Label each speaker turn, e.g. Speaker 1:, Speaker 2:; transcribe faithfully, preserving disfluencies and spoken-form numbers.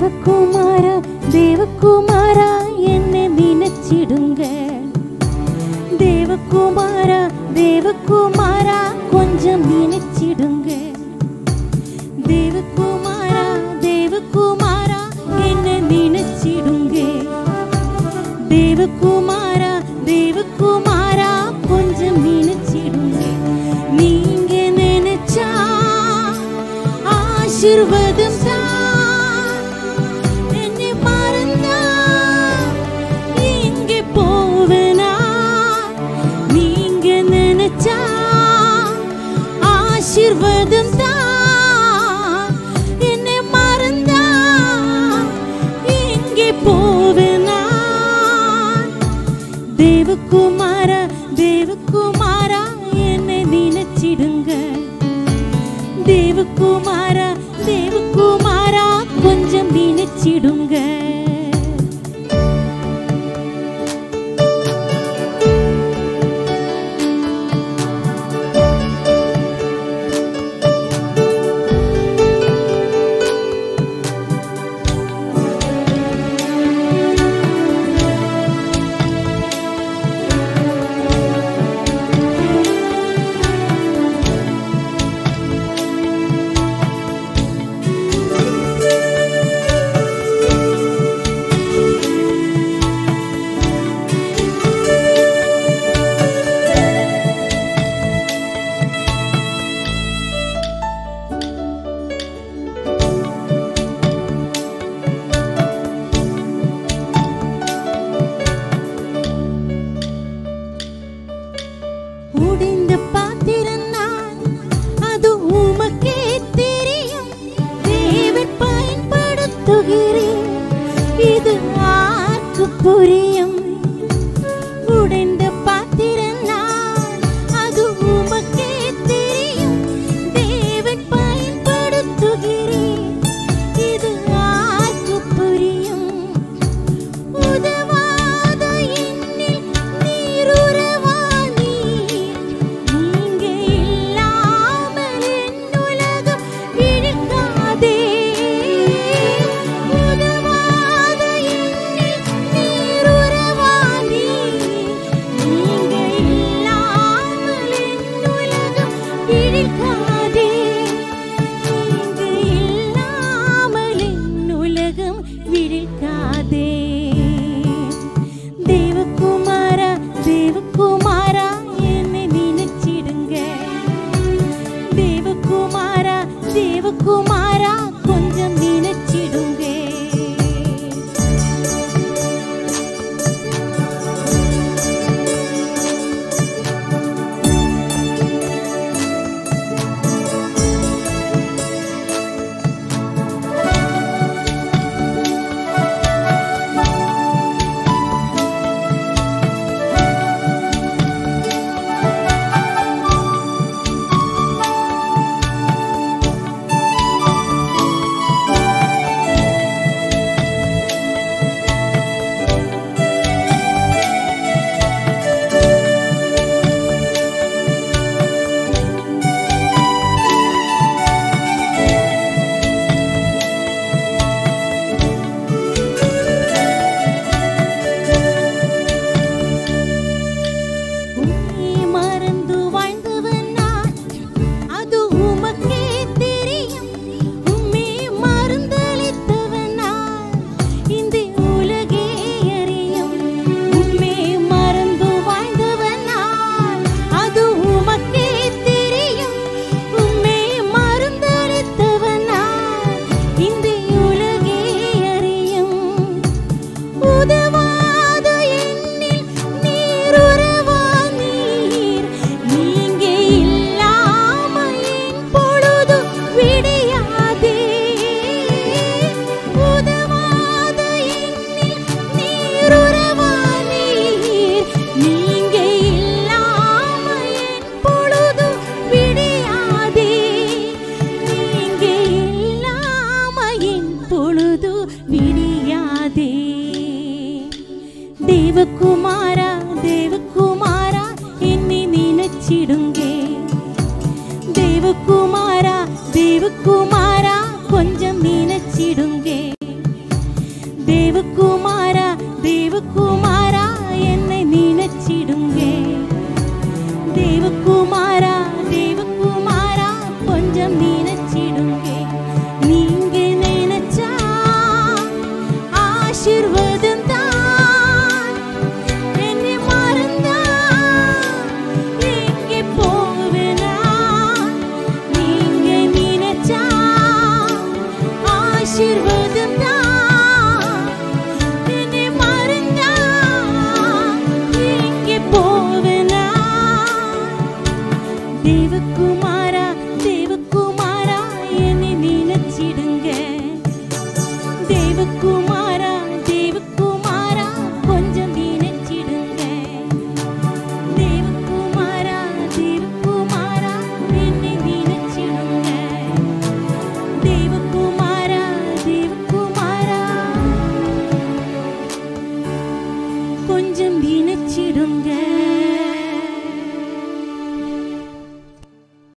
Speaker 1: தேவகுமாரா தேவகுமாரா என்னை நினைச்சிடுங்க. தேவகுமாரா தேவகுமாரா கொஞ்சம் நினைச்சிடுங்க. தேவகுமாரா தேவகுமாரா என்னை நினைச்சிடுங்க. தேவகுமாரா தேவகுமாரா கொஞ்சம் நினைச்சிடுங்க. நீங்க நினைச்சா ஆசீர்வாதம் தான். என்னை மறந்தா எங்கே போவேனா? நீங்க நினைச்சா ஆசீர்வாதம் தான். என்னை மறந்தா எங்கே போவேனா? தேவகுமாரா தேவகுமாரா என்னை நினைச்சிடுங்க. தேவகுமாரா தேவகுமாரா கொஞ்சம் நினைச்சிடுங்க. உடைந்த பாத்திரம் நான், அது உமக்கே தெரியும். தேவன் பயன்படுத்துகிறேன், இது யாருக்கு புரியும்? உடைந்த பாத்திரம் நான், அது உமக்கே தெரியும். தேவன் பயன்படுத்துகிறேன், இது யாருக்கு புரியும்? உதவாத என்னில் நீருறவா நீர். நீங்க இல்லாமல் என் உலகம் இழுக்காதே. உதவாத என்னில் நீருறவா நீர். நீங்க இல்லாமல் என் உலகம் இழுக்காதே. நீங்க இல்லாமல் என் உலகம் விழிக்காதே. தேவகுமாரா தேவகுமாரா என்னை நினைச்சிடுங்க. தேவகுமாரா தேவகுமாரா கொஞ்சம் நினைச்சிடுங்க. உம்மை மறந்து வாழ்ந்தவன் நான், அது உமக்கே தெரியும். உம்மை மறந்தளித்தவன் நான், இந்த உலகே அறியும். உம்மை மறந்து வாழ்ந்தவன் நான், அது உமக்கே தெரியும். உம்மை மறந்தளித்தவன் நான், இந்த உலகே அறியும். உதவாத என்னில் நீருறவா நீர். நீங்க இல்லாம என் பொழுது விடியாதே. உதவாத என்னில் நீருறவா நீர். நீங்க இல்லாம என் பொழுது விடியாதே. நீங்க இல்லாம என் பொழுது விடியாதே. தேவகுமாரா தேவகுமாரா என்னை நினைச்சிடுங்க. தேவகுமாரா தேவகுமாரா கொஞ்சம் நினைச்சிடுங்க. தேவகுமாரா தேவகுமாரா